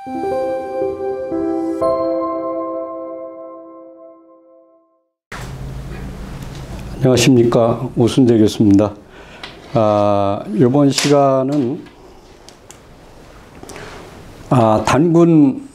안녕하십니까, 오순재 교수입니다. 이번 시간은 단군,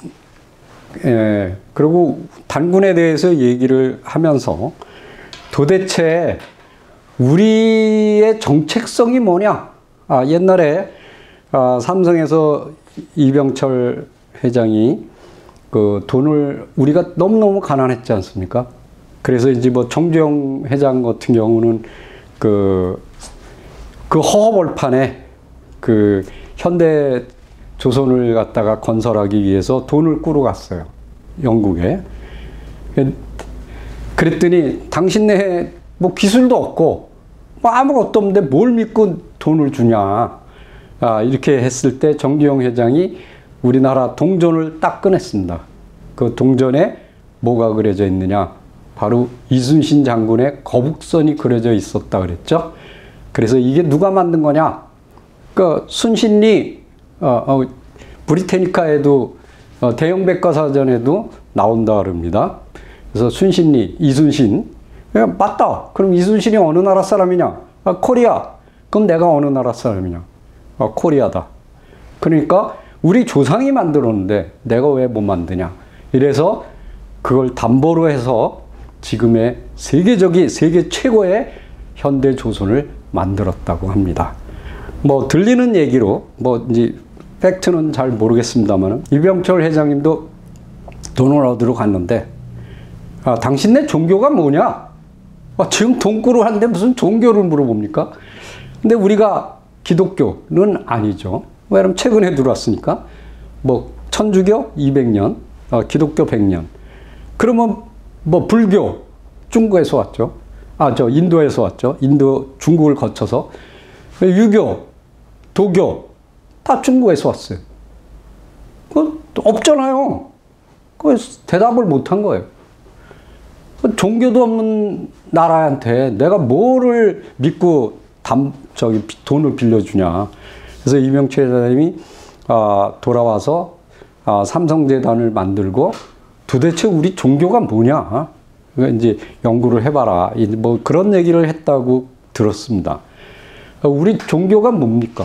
그리고 단군에 대해서 얘기를 하면서 도대체 우리의 정책성이 뭐냐? 옛날에 삼성에서 이병철 회장이 그 돈을, 우리가 너무너무 가난했지 않습니까? 그래서 이제 뭐 정주영 회장 같은 경우는 그 허허벌판에 그 현대 조선을 갖다가 건설하기 위해서 돈을 꾸러 갔어요, 영국에. 그랬더니 당신네 뭐 기술도 없고 뭐 아무것도 없는데 뭘 믿고 돈을 주냐, 이렇게 했을 때 정주영 회장이 우리나라 동전을 딱 꺼냈습니다. 그 동전에 뭐가 그려져 있느냐, 바로 이순신 장군의 거북선이 그려져 있었다 그랬죠. 그래서 이게 누가 만든 거냐? 그 순신리 브리테니카에도 대형 백과사전에도 나온다 그럽니다. 그래서 순신리, 이순신. 맞다. 그럼 이순신이 어느 나라 사람이냐? 코리아. 그럼 내가 어느 나라 사람이냐? 코리아다. 그러니까 우리 조상이 만들었는데 내가 왜 못 만드냐? 이래서 그걸 담보로 해서 지금의 세계 최고의 현대 조선을 만들었다고 합니다. 뭐 들리는 얘기로, 뭐 이제 팩트는 잘 모르겠습니다만, 이병철 회장님도 돈을 얻으러 갔는데, 당신네 종교가 뭐냐? 지금 돈꾸러 하는데 무슨 종교를 물어봅니까? 근데 우리가 기독교는 아니죠. 왜냐면 최근에 들어왔으니까. 뭐 천주교 200년, 기독교 100년. 그러면 뭐 불교 중국에서 왔죠. 인도에서 왔죠. 인도, 중국을 거쳐서. 유교, 도교 다 중국에서 왔어요. 없잖아요. 대답을 못한 거예요. 종교도 없는 나라한테 내가 뭐를 믿고 돈을 빌려주냐. 그래서 이병철 회장님이 돌아와서 삼성재단을 만들고 도대체 우리 종교가 뭐냐? 그러니까 이제 연구를 해봐라. 뭐 그런 얘기를 했다고 들었습니다. 우리 종교가 뭡니까?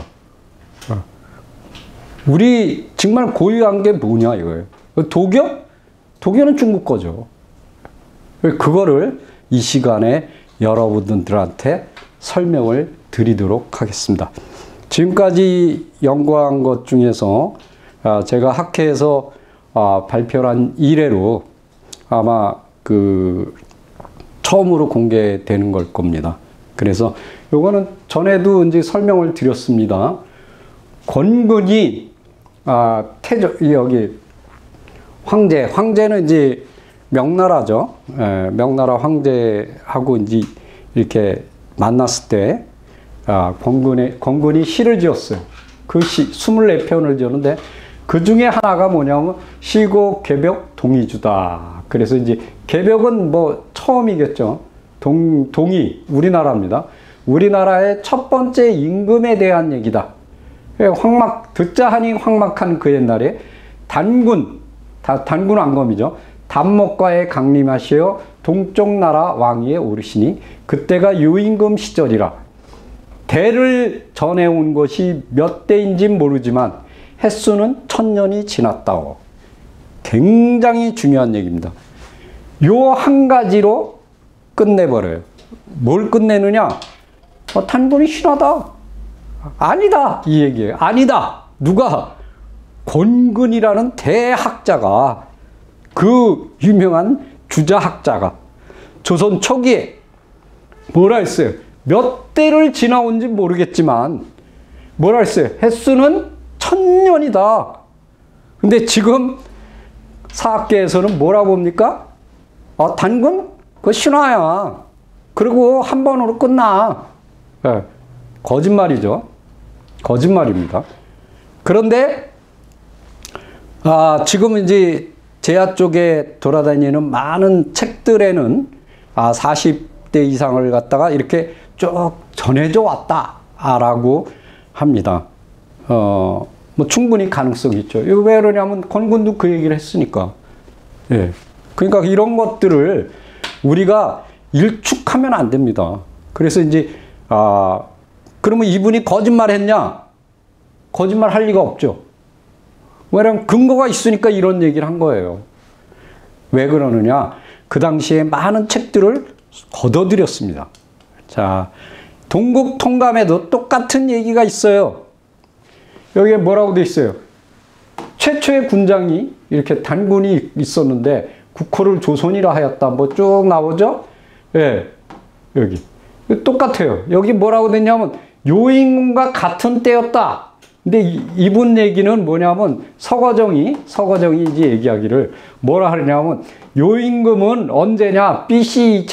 우리 정말 고유한 게 뭐냐 이거예요. 도교? 도교는 중국 거죠. 그거를 이 시간에 여러분들한테 설명을 드리도록 하겠습니다. 지금까지 연구한 것 중에서 제가 학회에서 발표한 이래로 아마 처음으로 공개되는 걸 겁니다. 그래서 요거는 전에도 이제 설명을 드렸습니다. 권근이 여기 황제는 이제 명나라죠. 명나라 황제하고 이제 이렇게 만났을 때 권근이 시를 지었어요. 그 시 24편을 지었는데 그 중에 하나가 뭐냐면 시곡 개벽 동이주다. 그래서 이제 개벽은 뭐 처음이겠죠. 동이 우리나라입니다. 우리나라의 첫 번째 임금에 대한 얘기다. 듣자 하니 황막한 그 옛날에 단군 왕검이죠. 단목과에 강림하시어 동쪽 나라 왕위에 오르시니 그때가 유임금 시절이라. 대를 전해온 것이 몇 대인지 모르지만 횟수는 1000년이 지났다오. 굉장히 중요한 얘기입니다. 요 한 가지로 끝내버려요. 뭘 끝내느냐? 단군이 신하다. 아니다. 이 얘기예요. 아니다. 누가? 권근이라는 대학자가, 그 유명한 주자학자가 조선 초기에 뭐라 했어요? 몇 대를 지나온지 모르겠지만 뭐라 했어요? 횟수는 1000년이다. 근데 지금 사학계에서는 뭐라 봅니까? 단군? 그거 신화야. 그리고 한 번으로 끝나. 거짓말이죠. 거짓말입니다. 그런데 지금 이제 제야 쪽에 돌아다니는 많은 책들에는 40대 이상을 갖다가 이렇게 쭉 전해져 왔다라고 합니다. 뭐 충분히 가능성이 있죠. 이거 왜 그러냐면 권군도 그 얘기를 했으니까. 예. 그러니까 이런 것들을 우리가 일축하면 안 됩니다. 그래서 이제 그러면 이분이 거짓말했냐? 거짓말 할 리가 없죠. 왜냐면 근거가 있으니까 이런 얘기를 한 거예요. 왜 그러느냐? 그 당시에 많은 책들을 걷어들였습니다. 자, 동국통감에도 똑같은 얘기가 있어요. 여기에 뭐라고 돼 있어요? 최초의 군장이 이렇게 단군이 있었는데 국호를 조선이라 하였다. 뭐 쭉 나오죠? 예, 여기. 똑같아요. 여기 뭐라고 됐냐면 요임금과 같은 때였다. 근데 이분 얘기는 뭐냐면 서거정이 이제 얘기하기를 뭐라 하느냐면 요임금은 언제냐? BC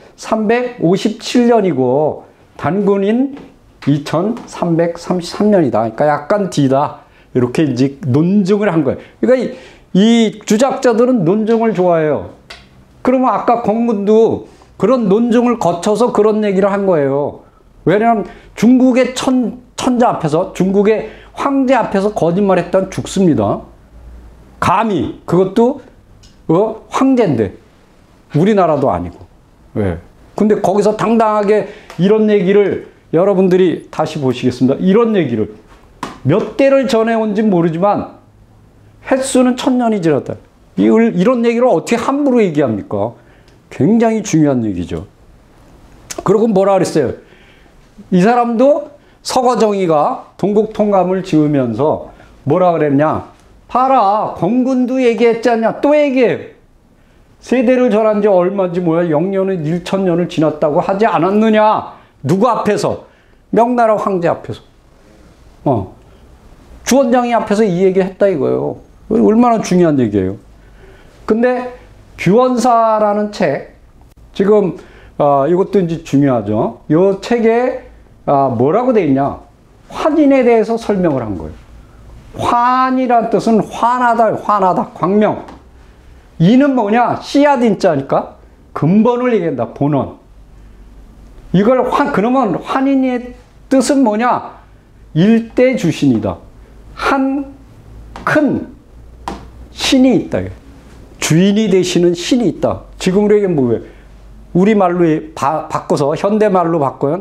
2357년이고 단군인 2333년이다. 그러니까 약간 뒤다. 이렇게 이제 논증을 한 거예요. 그러니까 이 주작자들은 논증을 좋아해요. 그러면 아까 권군도 그런 논증을 거쳐서 그런 얘기를 한 거예요. 왜냐하면 중국의 천자 앞에서, 중국의 황제 앞에서 거짓말했다면 죽습니다. 감히 그것도 황제인데 우리나라도 아니고. 왜? 근데 거기서 당당하게 이런 얘기를 여러분들이 다시 보시겠습니다. 이런 얘기를 몇 대를 전해온지 모르지만 횟수는 1000년이 지났다. 이런 얘기를 어떻게 함부로 얘기합니까? 굉장히 중요한 얘기죠. 그리고 뭐라 그랬어요? 이 사람도 서거정의가 동국통감을 지으면서 뭐라 그랬냐? 봐라, 권군도 얘기했지 않냐? 또 얘기해. 세대를 전한 지 얼마인지 뭐야? 0년은 1000년을 지났다고 하지 않았느냐? 누구 앞에서? 명나라 황제 앞에서. 주원장이 앞에서 이 얘기 했다 이거예요. 얼마나 중요한 얘기예요. 근데 규원사라는 책, 지금 이것도 이제 중요하죠. 이 책에 뭐라고 돼 있냐? 환인에 대해서 설명을 한 거예요. 환이란 뜻은 환하다, 광명. 이는 뭐냐? 씨앗인자니까 근본을 얘기한다, 본원. 이걸 그러면 환인의 뜻은 뭐냐? 일대 주신이다. 한 큰 신이 있다. 주인이 되시는 신이 있다. 지금 우리에게 뭐예요? 우리말로 바꿔서 현대말로 바꾸면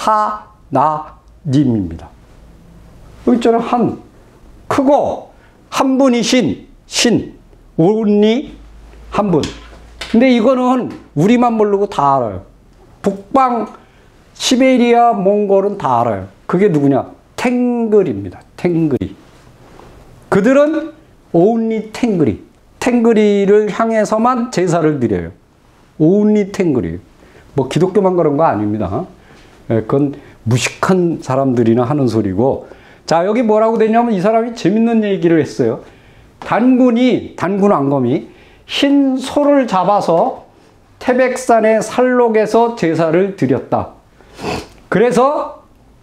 하나님입니다. 여기 있잖아요. 한 크고 한 분이신 신 온리 한 분. 근데 이거는 우리만 모르고 다 알아요. 북방 시베리아 몽골은 다 알아요. 그게 누구냐? 탱글입니다. 탱글이. 그들은 only 탱글이. 탱글이를 향해서만 제사를 드려요. only 탱글이. 뭐 기독교만 그런 거 아닙니다. 그건 무식한 사람들이나 하는 소리고. 자, 여기 뭐라고 되냐면 이 사람이 재밌는 얘기를 했어요. 단군 왕검이 흰 소를 잡아서 태백산의 살록에서 제사를 드렸다. 그래서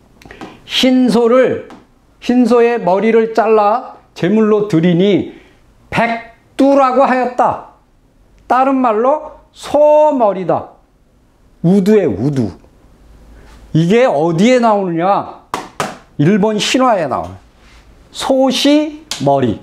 흰소의 머리를 잘라 제물로 드리니 백두라고 하였다. 다른 말로 소머리다. 우두에 우두. 이게 어디에 나오느냐? 일본 신화에 나와요. 소시머리.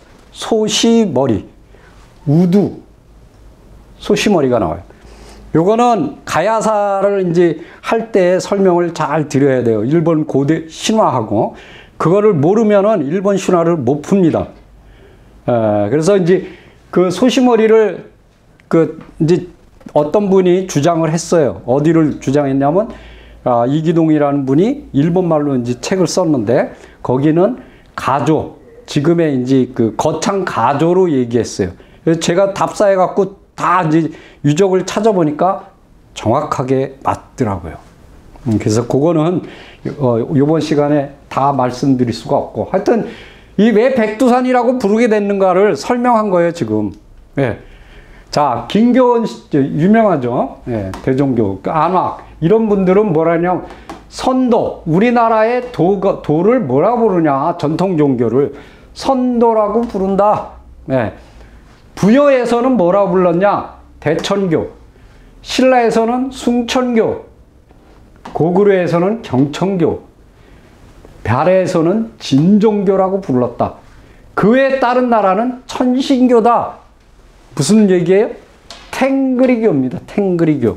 우두. 소시머리가 나와요. 요거는 가야사를 이제 할 때 설명을 잘 드려야 돼요. 일본 고대 신화하고. 그거를 모르면은 일본 신화를 못 풉니다. 그래서 이제 그 소시머리를 이제 어떤 분이 주장을 했어요. 어디를 주장했냐면, 이기동이라는 분이 일본말로 이제 책을 썼는데, 거기는 가조, 지금의 이제 그 거창 가조로 얘기했어요. 그래서 제가 답사해갖고 다 이제 유적을 찾아보니까 정확하게 맞더라고요. 그래서 그거는 이번 시간에 다 말씀드릴 수가 없고, 하여튼 이 왜 백두산이라고 부르게 됐는가를 설명한 거예요, 지금. 예. 자, 김교원 유명하죠. 예, 대종교, 안학 이런 분들은 뭐라냐면 선도, 우리나라의 도를 뭐라고 부르냐? 전통 종교를 선도라고 부른다. 예. 부여에서는 뭐라고 불렀냐? 대천교. 신라에서는 숭천교. 고구려에서는 경천교. 발해에서는 진종교라고 불렀다. 그에 따른 나라는 천신교다. 무슨 얘기예요? 탱그리교입니다. 탱그리교.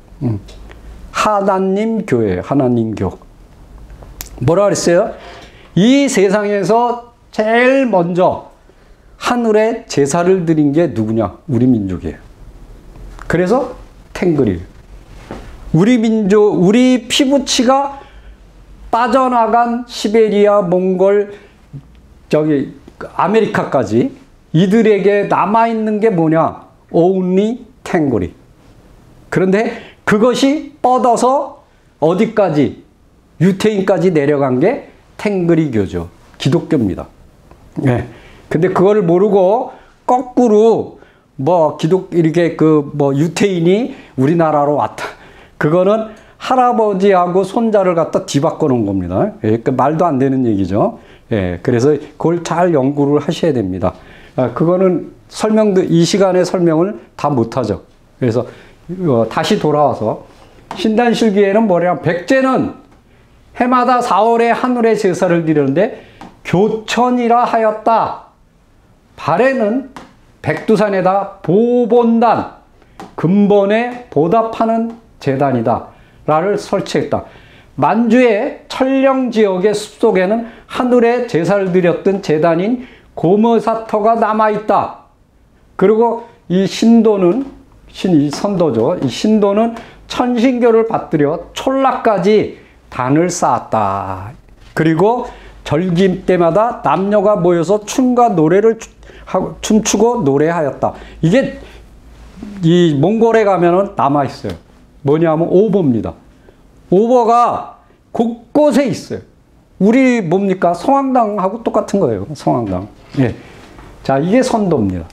하나님 교예요. 하나님 교. 뭐라 그랬어요? 이 세상에서 제일 먼저 하늘에 제사를 드린 게 누구냐? 우리 민족이에요. 그래서 탱그리. 우리 민족, 우리 피부치가 빠져나간 시베리아, 몽골, 저기 아메리카까지 이들에게 남아있는 게 뭐냐? only 탱고리. 그런데 그것이 뻗어서 어디까지? 유태인까지 내려간 게 탱그리교죠. 기독교입니다. 네. 근데 그걸 모르고 거꾸로 이렇게 유태인이 우리나라로 왔다. 그거는 할아버지하고 손자를 갖다 뒤바꿔 놓은 겁니다. 예, 말도 안 되는 얘기죠. 예, 그래서 그걸 잘 연구를 하셔야 됩니다. 그거는 이 시간에 설명을 다 못하죠. 그래서 다시 돌아와서 신단실기에는 뭐냐면 백제는 해마다 4월에 하늘에 제사를 드렸는데 교천이라 하였다. 발해는 백두산에다 보본단, 근본에 보답하는 제단이다. 라를 설치했다. 만주의 천령지역의 숲속에는 하늘에 제사를 드렸던 제단인 고모사터가 남아있다. 그리고 이 신도는, 이 선도죠. 이 신도는 천신교를 받들여 촌락까지 단을 쌓았다. 그리고 절기 때마다 남녀가 모여서 춤추고 노래하였다. 이게 이 몽골에 가면은 남아있어요. 뭐냐면 오보입니다. 오보가 곳곳에 있어요. 우리 뭡니까? 성황당하고 똑같은 거예요. 성황당. 예. 자, 이게 선도입니다.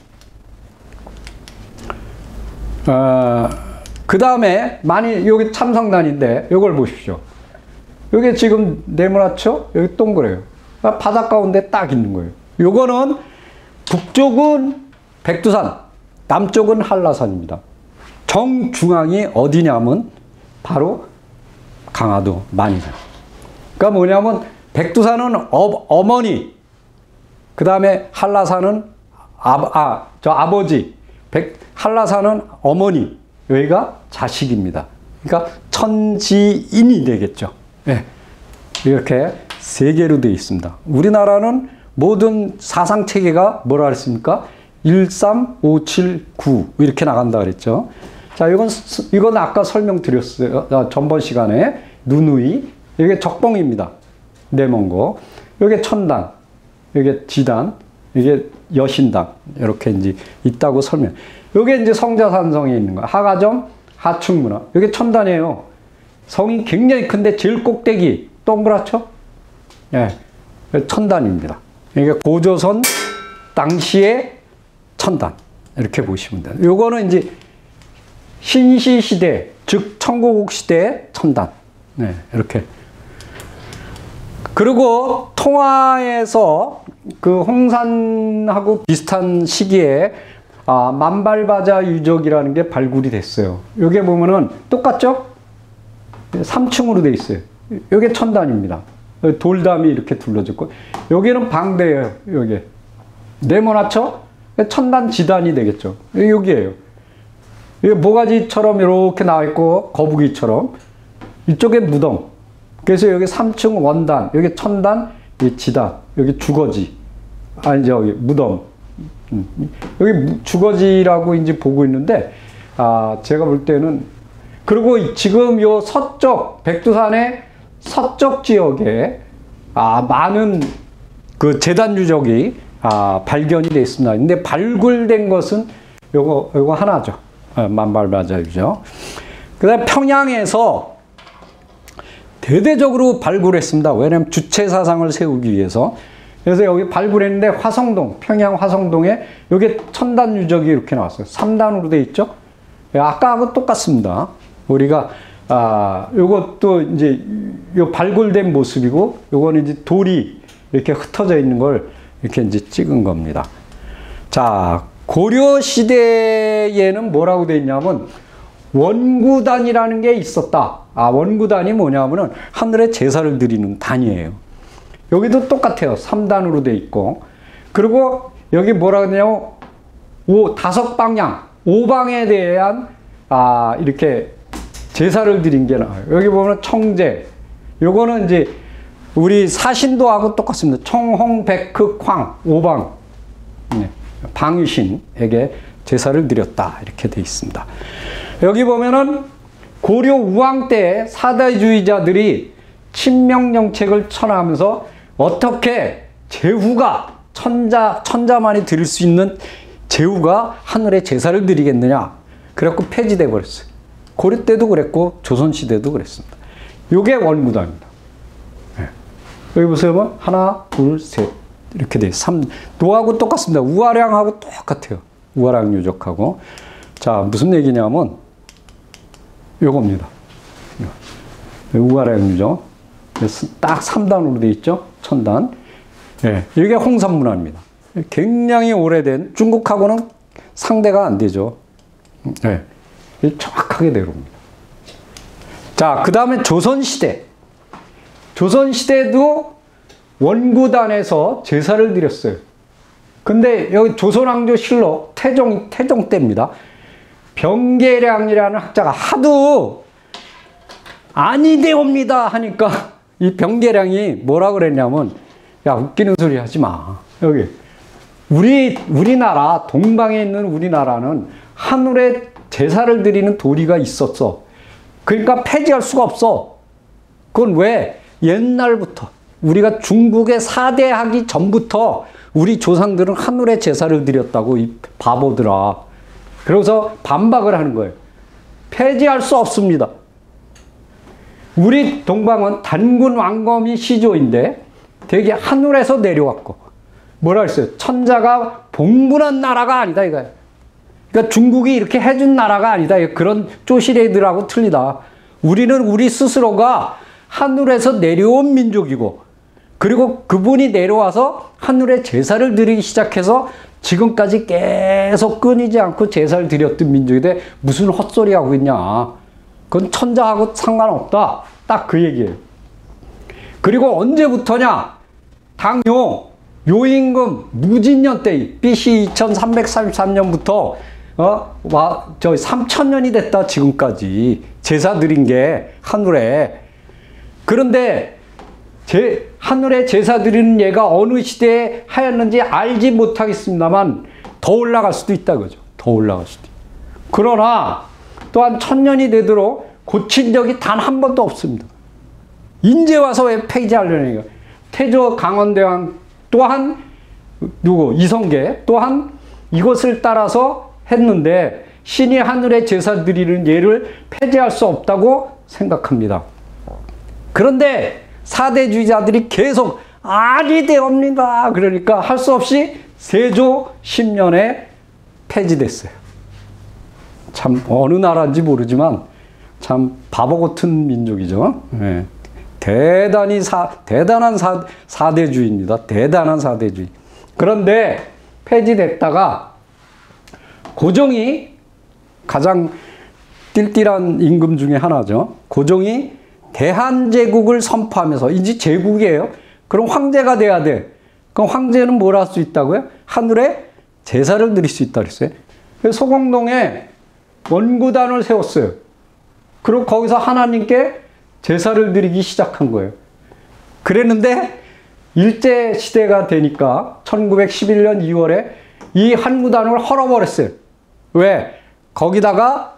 그 다음에 여기 참성단인데 이걸 보십시오. 여기 지금 네모나죠? 여기 동그래요. 바닷가 가운데 딱 있는 거예요. 요거는 북쪽은 백두산, 남쪽은 한라산입니다. 정중앙이 어디냐면 바로 강화도 만이산. 그러니까 뭐냐면 백두산은 어머니, 그 다음에 한라산은 아버지, 한라산은 어머니, 여기가 자식입니다. 그러니까 천지인이 되겠죠. 네. 이렇게 세 개로 되어 있습니다. 우리나라는 모든 사상체계가 뭐라 그랬습니까? 1, 3, 5, 7, 9 이렇게 나간다 그랬죠. 자, 이건 아까 설명드렸어요. 전번 시간에 누누이. 이게 적봉입니다. 내몬고. 이게 천단, 이게 지단, 이게 여신당 이렇게 이제 있다고 설명. 이게 이제 성자산성에 있는 거. 하가점, 하충문화. 이게 천단이에요. 성이 굉장히 큰데 제일 꼭대기 동그랗죠? 예, 천단입니다. 이게 고조선 당시의 천단 이렇게 보시면 돼요. 요거는 이제 신시 시대, 즉 청고국 시대의 천단. 네, 이렇게. 그리고 통화에서 그 홍산하고 비슷한 시기에 만발바자 유적이라는 게 발굴이 됐어요. 여기 보면은 똑같죠? 3층으로 돼 있어요. 이게 천단입니다. 돌담이 이렇게 둘러졌고, 여기는 방대예요. 여기 네모나죠? 천단 지단이 되겠죠. 여기에요. 이게 모가지처럼 이렇게 나와 있고 거북이처럼, 이쪽에 무덤. 그래서 여기 3층 원단, 여기 천단, 여기 지단, 여기 주거지. 여기 무덤. 여기 주거지라고 이제 보고 있는데, 제가 볼 때는, 그리고 지금 요 서쪽, 백두산의 서쪽 지역에, 많은 그 제단 유적이, 발견이 되어 있습니다. 근데 발굴된 것은 요거 하나죠. 만발바자 유적. 그 다음에 평양에서 대대적으로 발굴했습니다. 왜냐하면 주체사상을 세우기 위해서. 그래서 여기 발굴했는데 화성동, 평양 화성동에 여기 천단 유적이 이렇게 나왔어요. 3단으로 되어 있죠. 아까하고 똑같습니다. 우리가 요것도 이제 요 발굴된 모습이고, 요거는 이제 돌이 이렇게 흩어져 있는 걸 이렇게 이제 찍은 겁니다. 자, 고려 시대에는 뭐라고 되어 있냐면 원구단이라는 게 있었다. 원구단이 뭐냐면은 하늘에 제사를 드리는 단이에요. 여기도 똑같아요. 3단으로 돼 있고. 그리고 여기 뭐라 그러냐면 다섯 방향, 5방에 대한 이렇게 제사를 드린 게 나와요. 여기 보면 청제. 요거는 이제 우리 사신도하고 똑같습니다. 청홍, 백흑, 황, 5방. 네. 방위신에게 제사를 드렸다. 이렇게 돼 있습니다. 여기 보면은 고려 우왕 때 사대주의자들이 친명정책을 천하하면서 어떻게 제후가 천자만이 드릴 수 있는 제후가 하늘에 제사를 드리겠느냐. 그래갖고 폐지돼 버렸어요. 고려 때도 그랬고 조선시대도 그랬습니다. 요게 원구단입니다. 네. 여기 보세요. 하나, 둘, 셋. 이렇게 돼. 3. 노하고 똑같습니다. 우아량하고 똑같아요. 우아량 유적하고. 자, 무슨 얘기냐면 요겁니다. 우아량 유적. 딱 3단으로 돼 있죠. 천단. 예, 이게 홍산문화입니다. 굉장히 오래된, 중국하고는 상대가 안 되죠. 예, 정확하게 내려옵니다. 자, 그 다음에 조선시대. 조선시대도 원구단에서 제사를 드렸어요. 근데 여기 조선왕조실록 태종 때입니다. 병계량이라는 학자가 하도 아니되옵니다 하니까 이 병계량이 뭐라 그랬냐면, 야, 웃기는 소리 하지 마. 여기 우리나라, 동방에 있는 우리나라는 하늘에 제사를 드리는 도리가 있었어. 그러니까 폐지할 수가 없어. 그건 왜? 옛날부터 우리가 중국에 사대하기 전부터 우리 조상들은 하늘에 제사를 드렸다고, 이 바보들아. 그래서 반박을 하는 거예요. 폐지할 수 없습니다. 우리 동방은 단군 왕검이 시조인데 되게 하늘에서 내려왔고, 뭐라 했어요? 천자가 봉분한 나라가 아니다 이거예요. 그러니까 중국이 이렇게 해준 나라가 아니다. 그런 쪼시래들하고 틀리다. 우리는 우리 스스로가 하늘에서 내려온 민족이고, 그리고 그분이 내려와서 하늘에 제사를 드리기 시작해서 지금까지 계속 끊이지 않고 제사를 드렸던 민족인데 무슨 헛소리 하고 있냐. 그건 천자하고 상관없다. 딱 그 얘기예요. 그리고 언제부터냐? 당요 요임금 무진년 때 BC 2333년부터 3000년이 됐다 지금까지 제사 드린 게 하늘에. 그런데 하늘에 제사 드리는 예가 어느 시대에 하였는지 알지 못하겠습니다만 더 올라갈 수도 있다 그죠. 더 올라갈 수도 있다. 그러나 또한 1000년이 되도록 고친 적이 단 한 번도 없습니다. 인제 와서 왜 폐지하려는 거예요. 태조 강원대왕 또한 이성계 또한 이것을 따라서 했는데 신이 하늘에 제사 드리는 예를 폐지할 수 없다고 생각합니다. 그런데 사대주의자들이 계속 아니되옵니다. 그러니까 할 수 없이 세조 10년에 폐지됐어요. 참 어느 나라인지 모르지만 참 바보 같은 민족이죠. 네. 대단한 사대주의입니다. 대단한 사대주의. 그런데 폐지됐다가 고종이 가장 띨띨한 임금 중에 하나죠. 고종이 대한제국을 선포하면서, 이제 제국이에요. 그럼 황제가 돼야 돼. 그럼 황제는 뭘 할 수 있다고요? 하늘에 제사를 드릴 수 있다 그랬어요. 그래서 소공동에 원구단을 세웠어요. 그리고 거기서 하나님께 제사를 드리기 시작한 거예요. 그랬는데 일제시대가 되니까 1911년 2월에 이 한구단을 헐어버렸어요. 왜? 거기다가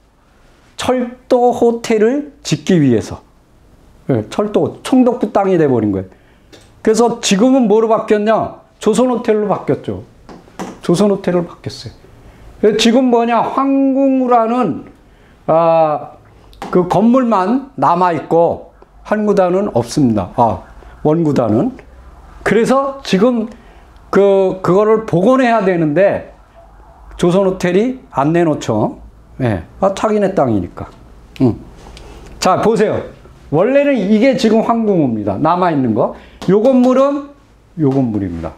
철도 호텔을 짓기 위해서. 철도, 총독부 땅이 돼버린 거예요. 그래서 지금은 뭐로 바뀌었냐? 조선호텔로 바뀌었죠. 조선호텔로 바뀌었어요. 지금 뭐냐? 황궁우라는 그 건물만 남아있고 한구단은 없습니다. 원구단은. 그래서 지금 그거를 복원해야 되는데 조선호텔이 안 내놓죠. 네. 자기네 땅이니까. 자, 보세요. 원래는 이게 지금 황궁우입니다. 남아있는 거. 요 건물은 요 건물입니다.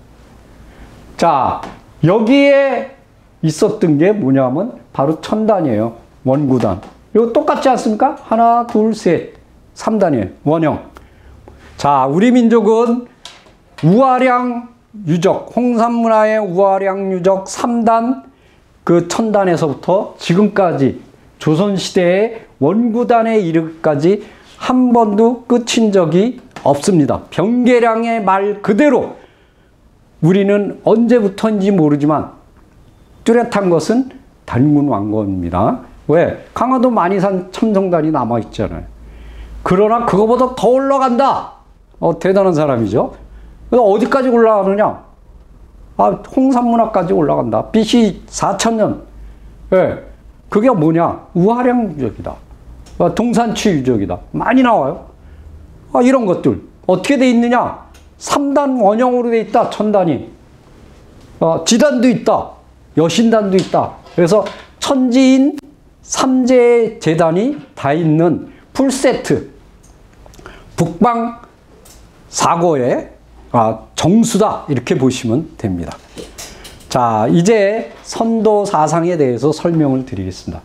자, 여기에 있었던 게 뭐냐면 바로 천단이에요. 원구단. 이거 똑같지 않습니까? 하나, 둘, 셋. 3단이에요. 원형. 자, 우리 민족은 우아량 유적, 홍산문화의 우아량 유적 3단, 그 천단에서부터 지금까지 조선시대의 원구단에 이르기까지 한 번도 끝인 적이 없습니다. 병계량의 말 그대로 우리는 언제부터인지 모르지만 뚜렷한 것은 단군왕건입니다. 왜? 강화도 만이산 첨성단이 남아있잖아요. 그러나 그거보다 더 올라간다. 대단한 사람이죠. 어디까지 올라가느냐? 홍산문화까지 올라간다. BC 4000년. 예. 그게 뭐냐? 우아량 유적이다. 동산취 유적이다. 많이 나와요. 이런 것들. 어떻게 돼 있느냐? 3단 원형으로 돼 있다. 천단이. 지단도 있다. 여신단도 있다. 그래서 천지인 3재 재단이 다 있는 풀세트. 북방 사고의 정수다. 이렇게 보시면 됩니다. 자, 이제 선도사상에 대해서 설명을 드리겠습니다.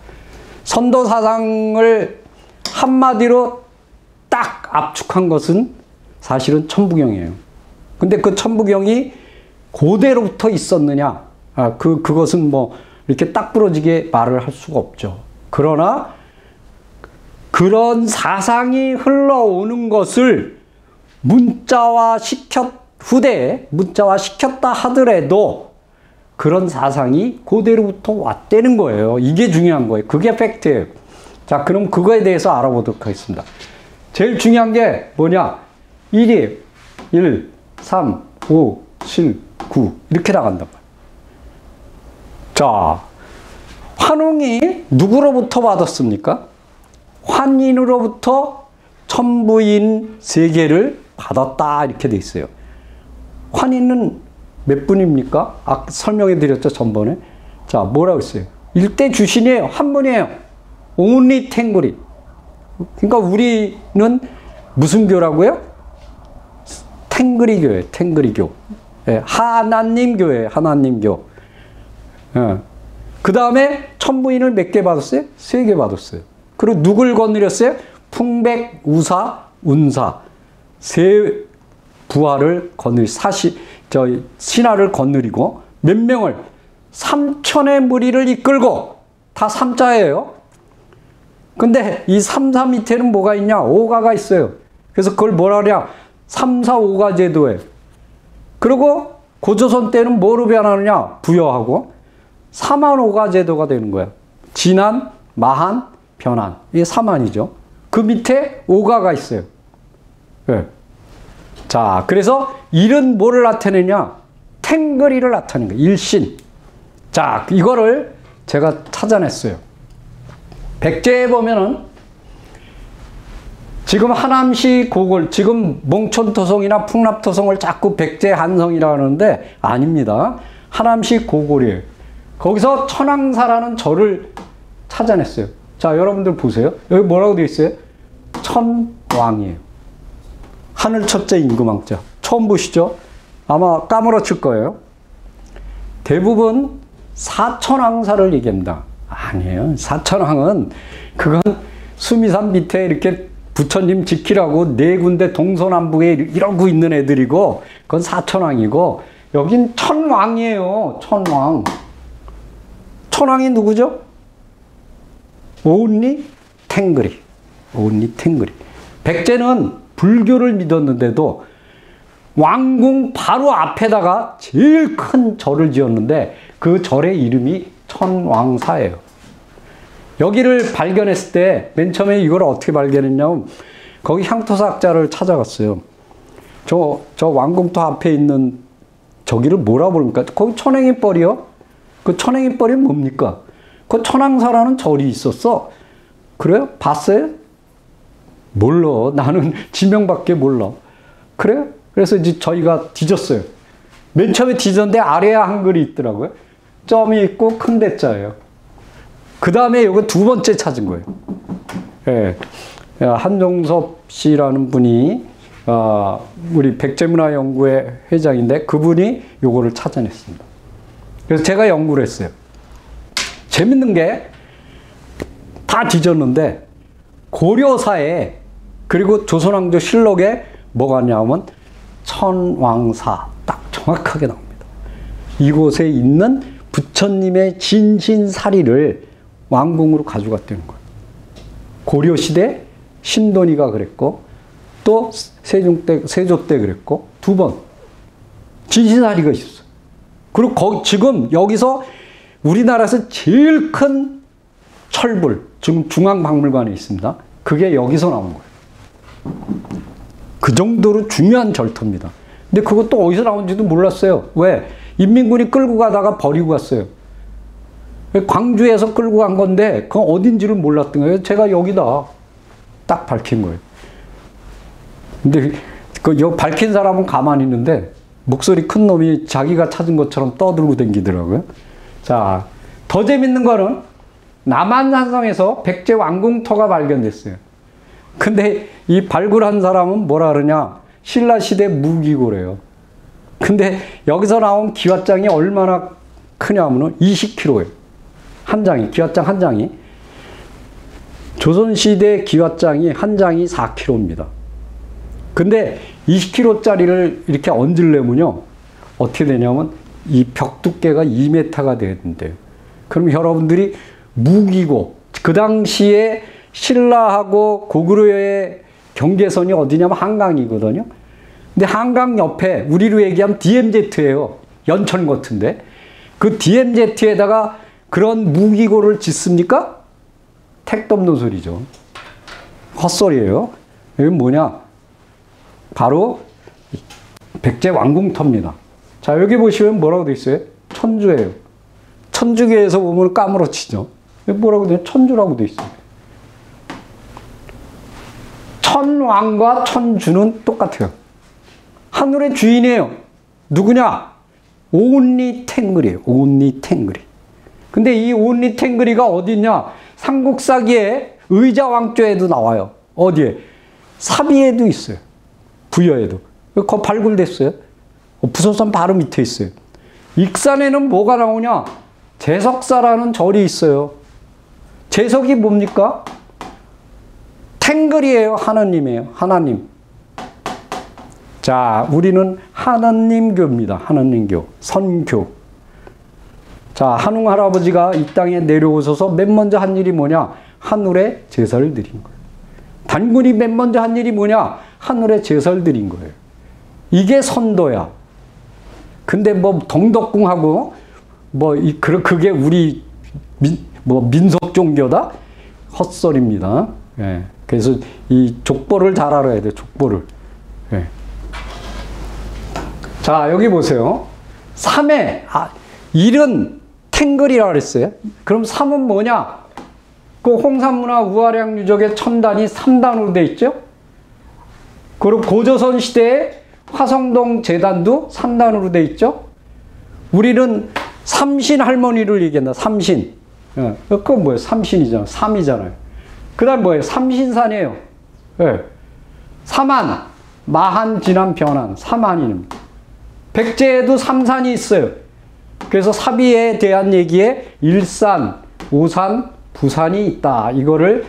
선도사상을 한마디로 딱 압축한 것은 사실은 천부경이에요. 근데 그 천부경이 고대로부터 있었느냐? 그것은 뭐 이렇게 딱 부러지게 말을 할 수가 없죠. 그러나 그런 사상이 흘러오는 것을 후대에 문자화 시켰다 하더라도 그런 사상이 고대로부터 왔다는 거예요. 이게 중요한 거예요. 그게 팩트예요. 자, 그럼 그거에 대해서 알아보도록 하겠습니다. 제일 중요한 게 뭐냐? 1이 1, 3, 5, 7, 9 이렇게 나간단 말이에요. 자, 환웅이 누구로부터 받았습니까? 환인으로부터 천부인 세계를 받았다 이렇게 돼 있어요. 환인은 몇 분입니까? 설명해 드렸죠, 전번에. 자, 뭐라고 했어요? 일대 주신이에요. 한 분이에요. only 탱구리. 그러니까 우리는 무슨 교라고요? 탱그리교예요. 탱그리교. 예, 하나님 교예요. 하나님 교. 예. 그 다음에 천부인을 몇 개 받았어요? 3개 받았어요. 그리고 누굴 건드렸어요? 풍백, 우사, 운사. 3 부하를 신하를 건드리고 몇 명을 3천의 무리를 이끌고 다 3자예요. 근데 이 3사 밑에는 뭐가 있냐? 5가가 있어요. 그래서 그걸 뭐라 그래야? 3사5가 제도예요. 그리고 고조선 때는 뭐로 변하느냐? 부여하고 3만5가 제도가 되는 거예요. 진한, 마한, 변한. 이게 3만이죠. 그 밑에 5가가 있어요. 네. 자, 그래서 일은 뭐를 나타내냐? 탱거리를 나타내는 거예요. 일신. 자, 이거를 제가 찾아냈어요. 백제에 보면은 지금 하남시 고골, 지금 몽촌토성이나 풍납토성을 자꾸 백제 한성이라고 하는데 아닙니다. 하남시 고골이에요. 거기서 천왕사라는 절을 찾아냈어요. 자, 여러분들 보세요. 여기 뭐라고 되어 있어요? 천왕이에요. 하늘 첫째 임금왕자. 처음 보시죠? 아마 까무러칠 거예요. 대부분 사천왕사를 얘기합니다. 아니에요. 사천왕은 그건 수미산 밑에 이렇게 부처님 지키라고 4군데 동서남북에 이러고 있는 애들이고 그건 사천왕이고 여긴 천왕이에요. 천왕. 천왕이 누구죠? only 탱그리. only 탱그리. 백제는 불교를 믿었는데도 왕궁 바로 앞에다가 제일 큰 절을 지었는데 그 절의 이름이 천왕사예요. 여기를 발견했을 때 맨 처음에 이걸 어떻게 발견했냐면 거기 향토사학자를 찾아갔어요. 저 왕궁터 앞에 있는 저기를 뭐라 부릅니까? 거기 천행이뻘이요. 그 천행이뻘이 뭡니까? 그 천왕사라는 절이 있었어. 그래요? 봤어요? 몰라. 나는 지명밖에 몰라. 그래요? 그래서 이제 저희가 뒤졌어요. 맨 처음에 뒤졌는데 아래에 한글이 있더라고요. 점이 있고 큰 대자예요. 그 다음에 이거 2번째 찾은 거예요. 예. 한종섭 씨라는 분이 우리 백제문화연구회 회장인데 그분이 요거를 찾아냈습니다. 그래서 제가 연구를 했어요. 재밌는 게 다 뒤졌는데 고려사에 그리고 조선왕조 실록에 뭐가 나오면 천왕사 딱 정확하게 나옵니다. 이곳에 있는 부처님의 진신사리를 왕궁으로 가져갔다는 거예요. 고려시대 신돈이가 그랬고 또 세조 때 그랬고 두 번 진신사리가 있었어요. 그리고 지금 여기서 우리나라에서 제일 큰 철불 지금 중앙박물관에 있습니다. 그게 여기서 나온 거예요. 그 정도로 중요한 절터입니다. 근데 그것도 어디서 나온지도 몰랐어요. 왜? 인민군이 끌고 가다가 버리고 갔어요. 광주에서 끌고 간 건데 그건 어딘지를 몰랐던 거예요. 제가 여기다 딱 밝힌 거예요. 근데 그 밝힌 사람은 가만히 있는데 목소리 큰 놈이 자기가 찾은 것처럼 떠들고 다니더라고요. 자, 더 재밌는 거는 남한산성에서 백제 왕궁터가 발견됐어요. 근데 이 발굴한 사람은 뭐라 그러냐? 신라시대 무기고래요. 근데 여기서 나온 기와장이 얼마나 크냐면은 20kg예요. 한 장이, 기와장 한 장이. 조선시대 기와장이 한 장이 4kg입니다. 근데 20kg짜리를 이렇게 얹으려면요, 어떻게 되냐면 이 벽 두께가 2m가 돼야 된대요. 그럼 여러분들이 무기고, 그 당시에 신라하고 고구려의 경계선이 어디냐면 한강이거든요. 근데 한강 옆에 우리로 얘기하면 DMZ예요. 연천 같은데. 그 DMZ에다가 그런 무기고를 짓습니까? 택도 없는 소리죠. 헛소리예요. 이건 뭐냐? 바로 백제 왕궁터입니다. 자, 여기 보시면 뭐라고 돼 있어요? 천주예요. 천주교에서 보면 까무러치죠. 뭐라고 돼? 천주라고 돼 있어요. 천왕과 천주는 똑같아요. 하늘의 주인이에요. 누구냐? 온리탱글이에요. 온리탱글이. 근데 이 온리탱글이가 어디 있냐? 삼국사기에 의자왕조에도 나와요. 어디에? 사비에도 있어요. 부여에도. 그거 발굴됐어요. 부소산 바로 밑에 있어요. 익산에는 뭐가 나오냐? 제석사라는 절이 있어요. 제석이 뭡니까? 탱글이에요. 하나님이에요. 하나님. 자, 우리는 하나님교입니다. 하나님교. 선교. 자, 한웅 할아버지가 이 땅에 내려오셔서 맨 먼저 한 일이 뭐냐? 하늘에 제사를 드린 거예요. 단군이 맨 먼저 한 일이 뭐냐? 하늘에 제사를 드린 거예요. 이게 선도야. 근데 뭐 동덕궁하고 그게 우리 민속 종교다? 헛소리입니다. 예. 그래서 이 족보를 잘 알아야 돼요. 족보를. 예. 자, 여기 보세요. 3회. 일은 탱글이라고 그랬어요. 그럼 3은 뭐냐? 그 홍산문화 우아량 유적의 천단이 3단으로 돼 있죠? 그리고 고조선 시대에 화성동 재단도 3단으로 돼 있죠? 우리는 삼신 할머니를 얘기한다. 삼신. 예. 그건 뭐예요? 삼신이잖아요. 삼이잖아요. 그 다음 뭐예요? 삼신산이에요. 예. 삼한, 마한, 진한, 변한. 삼한입니다. 백제에도 삼산이 있어요. 그래서 사비에 대한 얘기에 일산, 오산, 부산이 있다. 이거를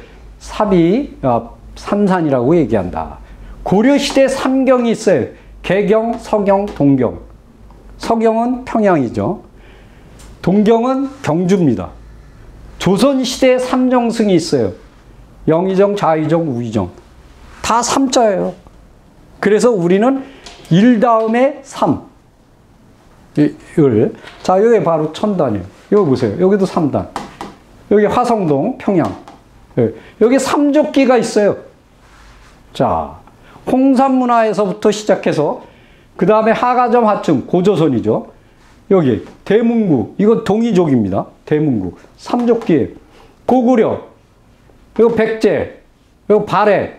삼산이라고 얘기한다. 고려시대 삼경이 있어요. 개경, 서경, 동경. 서경은 평양이죠. 동경은 경주입니다. 조선시대 삼정승이 있어요. 영의정, 좌의정, 우의정. 다 삼자예요. 그래서 우리는 1 다음에 3. 자, 여기 바로 천단이에요. 여기 보세요. 여기도 3단. 여기 화성동, 평양. 여기 삼족기가 있어요. 자, 홍산문화에서부터 시작해서 그 다음에 하가점, 하층, 고조선이죠. 여기 대문구, 이거 동이족입니다. 대문구, 삼족기에 고구려, 이거 백제, 이거 발해.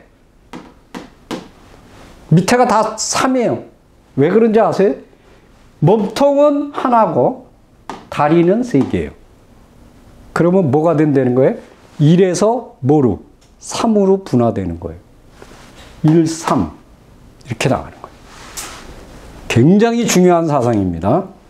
밑에가 다 3이에요. 왜 그런지 아세요? 몸통은 하나고 다리는 3개예요. 그러면 뭐가 된다는 거예요? 1에서 뭐로? 3으로 분화되는 거예요. 1, 3 이렇게 나가는 거예요. 굉장히 중요한 사상입니다.